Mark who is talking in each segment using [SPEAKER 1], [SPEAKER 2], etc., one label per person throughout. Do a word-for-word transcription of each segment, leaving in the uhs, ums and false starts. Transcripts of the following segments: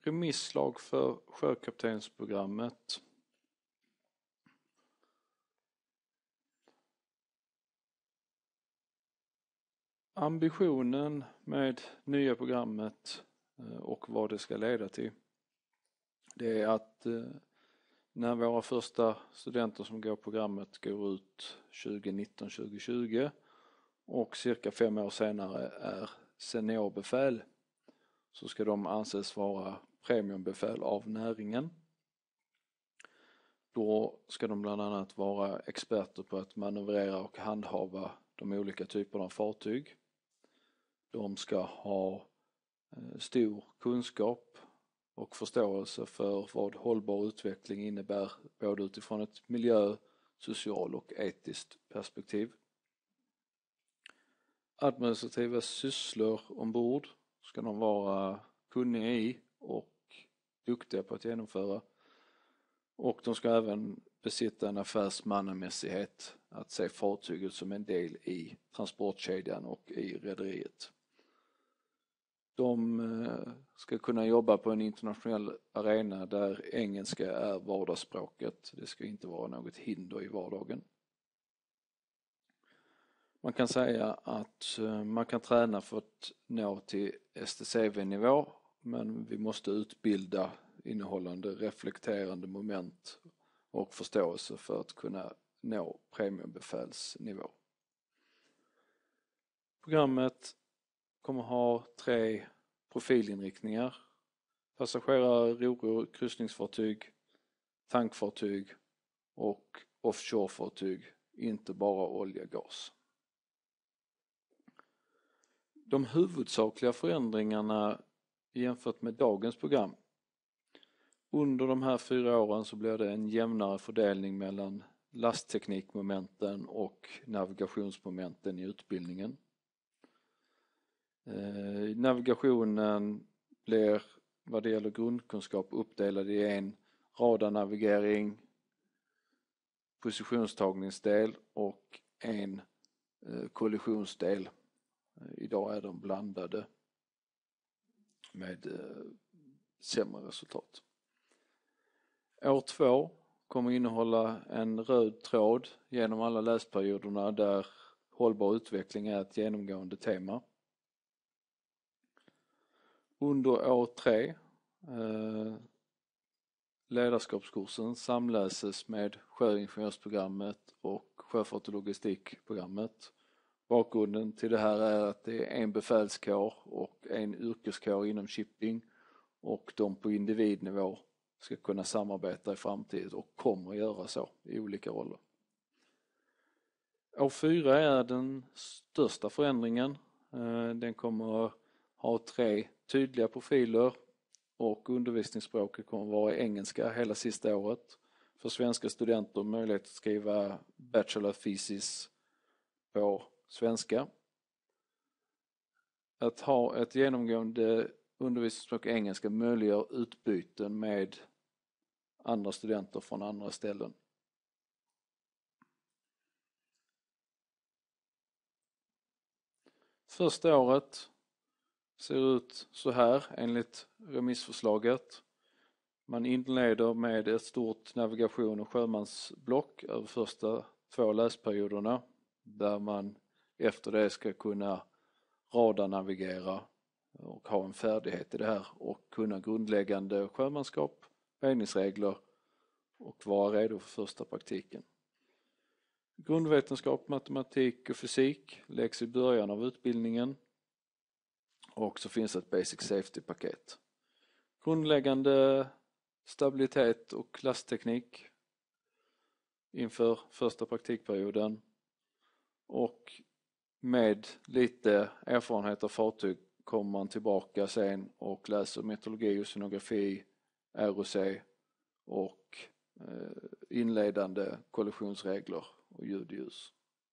[SPEAKER 1] remisslag för sjökaptensprogrammet. Ambitionen med nya programmet och vad det ska leda till, det är att när våra första studenter som går programmet går ut tjugo nitton tjugo tjugo och cirka fem år senare är seniorbefäl, så ska de anses vara premiumbefäl av näringen. Då ska de bland annat vara experter på att manövrera och handhava de olika typerna av fartyg. De ska ha stor kunskap och förståelse för vad hållbar utveckling innebär, både utifrån ett miljö-, social- och etiskt perspektiv. Administrativa sysslor ombord ska de vara kunniga i och duktiga på att genomföra. Och de ska även besitta en affärsmannamässighet, att se fartyget som en del i transportkedjan och i rederiet. De ska kunna jobba på en internationell arena där engelska är vardagsspråket. Det ska inte vara något hinder i vardagen. Man kan säga att man kan träna för att nå till S T C V-nivå, men vi måste utbilda innehållande reflekterande moment och förståelse för att kunna nå premiumbefälsnivå. Programmet kommer ha tre profilinriktningar: passagerare, ro-ro, kryssningsfartyg, tankfartyg och offshorefartyg, inte bara olja och gas. De huvudsakliga förändringarna jämfört med dagens program: under de här fyra åren så blir det en jämnare fördelning mellan lastteknikmomenten och navigationsmomenten i utbildningen. Eh, navigationen blir vad det gäller grundkunskap uppdelad i en radarnavigering, positionstagningsdel och en eh, kollisionsdel. Idag är de blandade med eh, sämre resultat. År två kommer innehålla en röd tråd genom alla läsperioderna där hållbar utveckling är ett genomgående tema. Under år tre, eh, ledarskapskursen, samläses med sjöingenjörsprogrammet och sjöfart- och logistikprogrammet. Bakgrunden till det här är att det är en befälskår och en yrkeskår inom shipping, och de på individnivå ska kunna samarbeta i framtiden och kommer att göra så i olika roller. År fyra är den största förändringen. Den kommer ha tre tydliga profiler och undervisningsspråket kommer vara engelska hela sista året. För svenska studenter möjlighet att skriva bachelor thesis på svenska. Att ha ett genomgående undervisningsspråk engelska möjliggör utbyten med andra studenter från andra ställen. Första året ser ut så här enligt remissförslaget. Man inleder med ett stort navigation- och sjömansblock över första två läsperioderna, där man efter det ska kunna radarnavigera och ha en färdighet i det här och kunna grundläggande sjömanskap, vägningsregler och vara redo för första praktiken. Grundvetenskap, matematik och fysik läggs i början av utbildningen, och så finns ett basic safety-paket. Grundläggande stabilitet och lastteknik inför första praktikperioden, och med lite erfarenhet av fartyg kommer man tillbaka sen och läser meteorologi, oceanografi, R O C och inledande kollisionsregler och ljud-ljus.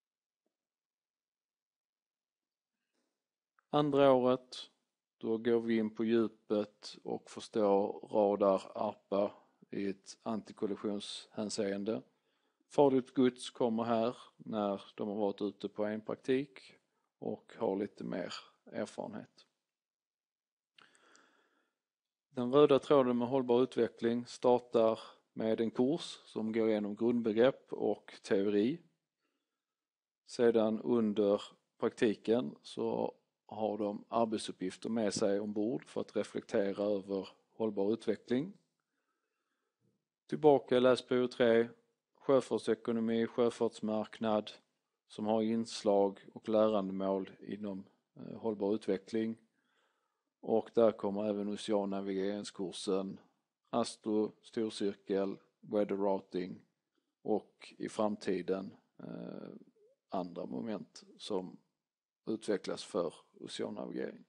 [SPEAKER 1] Andra året, då går vi in på djupet och förstår radar, A R P A i ett antikollisionshänseende. Farligt gods kommer här när de har varit ute på en praktik och har lite mer erfarenhet. Den röda tråden med hållbar utveckling startar med en kurs som går igenom grundbegrepp och teori. Sedan under praktiken så har de arbetsuppgifter med sig ombord för att reflektera över hållbar utveckling. Tillbaka i läsperiod tre, sjöfartsekonomi, sjöfartsmarknad som har inslag och lärandemål inom eh, hållbar utveckling. Och där kommer även oceannavigeringskursen, Astro, storcirkel, weather routing och i framtiden eh, andra moment som utvecklas för oceannavigering.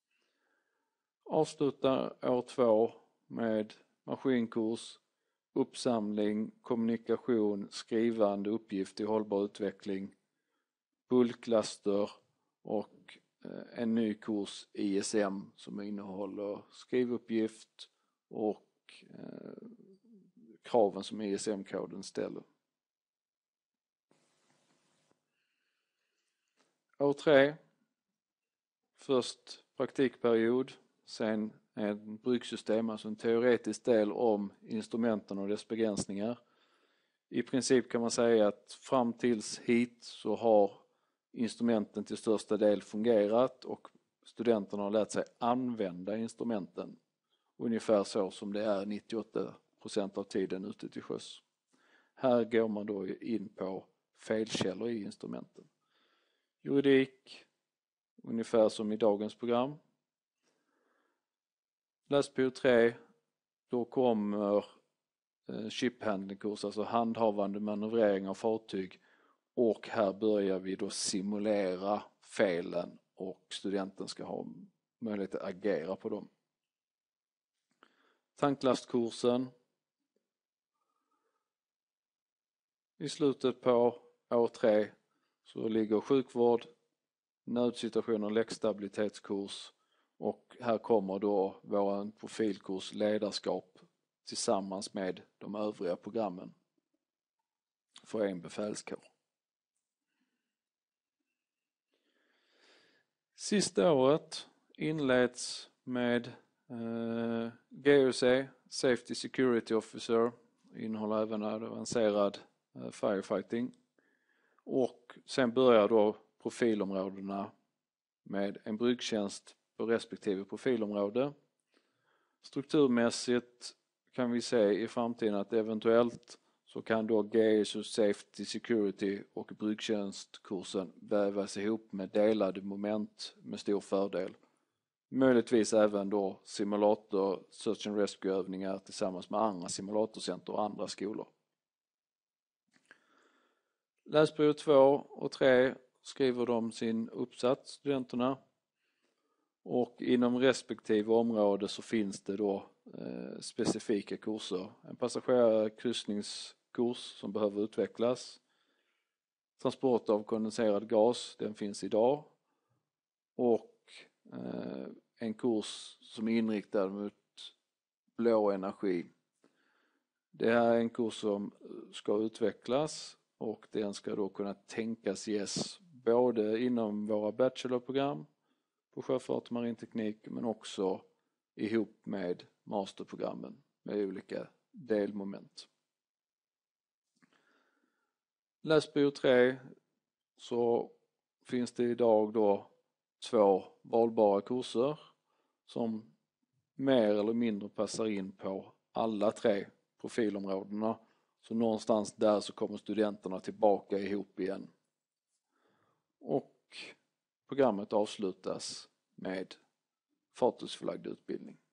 [SPEAKER 1] Avslutar år två med maskinkurs, uppsamling, kommunikation, skrivande uppgift i hållbar utveckling, bulklaster och en ny kurs I S M som innehåller skrivuppgift och eh, kraven som I S M-koden ställer. År tre, först praktikperiod, sen en bryggsystem, alltså en teoretisk del om instrumenten och dess begränsningar. I princip kan man säga att fram tills hit så har instrumenten till största del fungerat och studenterna har lärt sig använda instrumenten ungefär så som det är nittioåtta procent av tiden ute till sjöss. Här går man då in på felkällor i instrumenten. Juridik, ungefär som i dagens program. Läsperiod tre, då kommer ship handling kurs, alltså handhavande manövrering av fartyg. Och här börjar vi då simulera felen och studenten ska ha möjlighet att agera på dem. Tanklastkursen. I slutet på år tre så ligger sjukvård, nödsituationer och läckstabilitetskurs. Och här kommer då vår profilkurs ledarskap tillsammans med de övriga programmen för en befälskår. Sista året inleds med eh, G O C, Safety Security Officer, innehåller även avancerad eh, firefighting. Och sen börjar då profilområdena med en bryggtjänst på respektive profilområde. Strukturmässigt kan vi se i framtiden att eventuellt så kan då G S O Safety Security och bryggtjänstkursen vävas ihop med delade moment med stor fördel. Möjligtvis även då simulator search and rescue övningar tillsammans med andra simulatorcenter och andra skolor. Läsperiod två och tre skriver de sin uppsats, studenterna. Och inom respektive område så finns det då eh, specifika kurser. En passagerarkryssningskurs som behöver utvecklas. Transport av kondenserad gas, den finns idag. Och eh, en kurs som är inriktad mot blå energi. Det här är en kurs som ska utvecklas och den ska då kunna tänkas ges både inom våra bachelorprogram på sjöfart och marinteknik men också ihop med masterprogrammen med olika delmoment. Läsperiod tre så finns det idag då två valbara kurser som mer eller mindre passar in på alla tre profilområdena. Så någonstans där så kommer studenterna tillbaka ihop igen. Och programmet avslutas med fartygsförlagd utbildning.